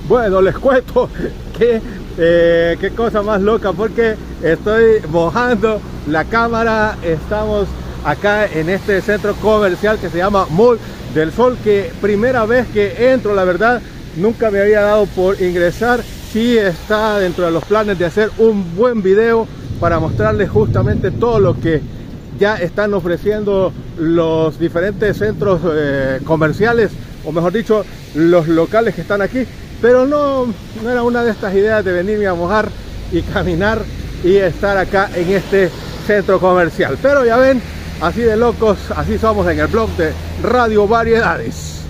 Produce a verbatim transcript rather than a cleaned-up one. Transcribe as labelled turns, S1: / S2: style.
S1: Bueno, les cuento que eh, qué cosa más loca, porque estoy mojando la cámara. Estamos acá en este centro comercial que se llama Mall del Sol, que primera vez que entro, la verdad, nunca me había dado por ingresar. Sí está dentro de los planes de hacer un buen video para mostrarles justamente todo lo que ya están ofreciendo los diferentes centros eh, comerciales, o mejor dicho, los locales que están aquí. Pero no, no era una de estas ideas de venirme a mojar y caminar y estar acá en este centro comercial. Pero ya ven, así de locos, así somos en el blog de Radio Variedades.